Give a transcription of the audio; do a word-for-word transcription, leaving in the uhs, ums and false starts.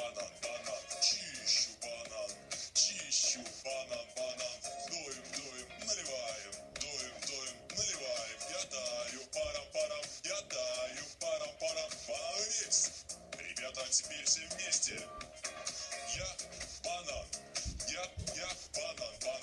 банан, банан, чищу банан, чищу банан, банан, дуем, дуем, наливаем, дуем, дуем, наливаем, я даю парам-парам, я даю парам-парам, банан весь. Ребята, теперь все вместе. Я банан, я, я банан, банан.